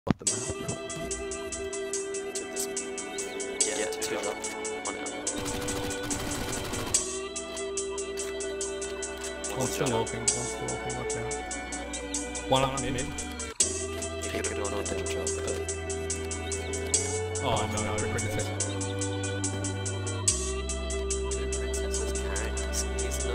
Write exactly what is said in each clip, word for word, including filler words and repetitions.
off the map. Yeah, yeah, two up, one out. One's still open, one's still open, watch out. One up mid. Keep it on, didn't drop, but... Oh no, no, princess. Two princesses carrying us, he's no...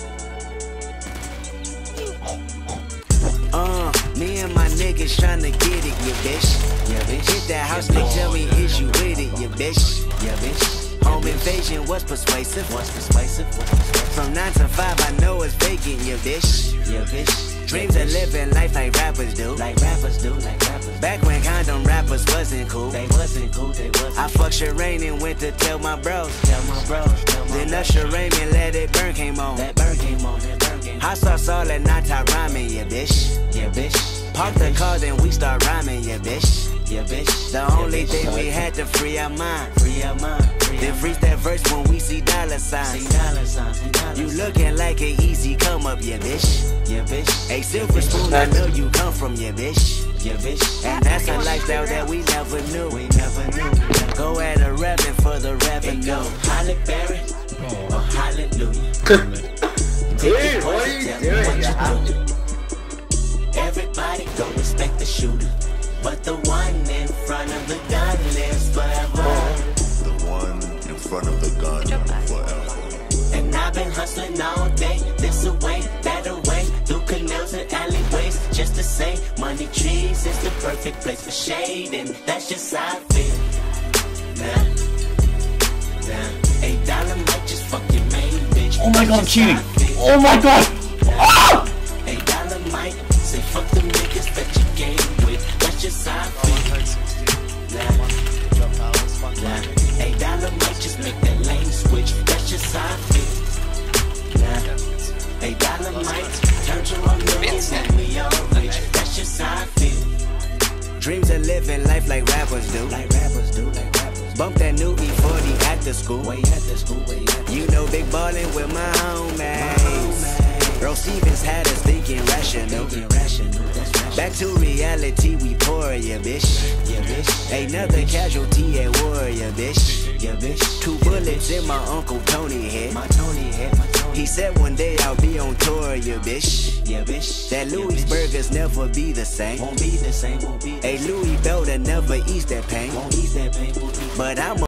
Uh, me and my niggas tryna get it, you bitch. Yeah, bitch. Hit that house, nigga, tell me, is you with it, you bitch? Yeah, bitch. Home invasion was persuasive. Was persuasive. From nine to five, I know it's vacant, you bitch. Yeah, bitch. Dreams of living life like rappers do. Like rappers do, like rappers. Back when condom rappers wasn't cool. They wasn't cool, they wasn't. I fucked Shireen and went to tell my bros. Tell my bros, tell my Then Usher Raymond Let It Burn came on. That burn came on, that burn came on. Hot sauce all that night time rhyming, yeah, bitch. Yeah, bitch. Park the car, then we start rhyming, yeah, bitch. Yeah, bitch. The only thing we had to free our mind. Free our mind. Then freeze that verse when we see dollar signs. See dollar signs. You looking like an easy come up, yeah, bitch. Yeah, bitch. A silver spoon, I know you come from, yeah, bitch. Yeah, bitch. And that's a lifestyle that we never knew. We never knew. Go at a revenue for the revenue. Go Halle Berry or Hallelujah. Dude, what are you doing? Everybody go respect the shooter, but the one in front of the gun lives forever. The one in front of the gun forever. And I've been hustling all day, this away, that away, through canals and alleyways, just to say, money trees is the perfect place for shade, and that's just how I feel. Nah, nah, eight dollar might just fuck your main bitch. Oh my god, I'm cheating! Oh my god! Ah! Eight dollar might say fuck the niggas that you game with. That's just how I feel. Nah, nah. Eight dollar might just make that lane switch. That's just how I feel. Nah, eight dollar might turn to a million and we all rich. That's just how I feel. Dreams of living life like rappers do. Like rappers do. Like rappers. Bump that new E forty at the school. Way at the school. Way at the You know, big ballin' with my homies. Bro Stevens had us thinking rational. Back to reality, we pour, yeah, bitch. Yeah, bitch. Another casualty at war, yeah, bitch. Yeah, bitch. Two bullets in my Uncle Tony head. My Tony head. My Tony. He said one day I'll be on tour, yeah, bitch. Yeah, bitch. That Louis burgers never be the same. Won't be the same. Won't be. A Louis Belder never ease that pain. Won't ease that pain. But I'm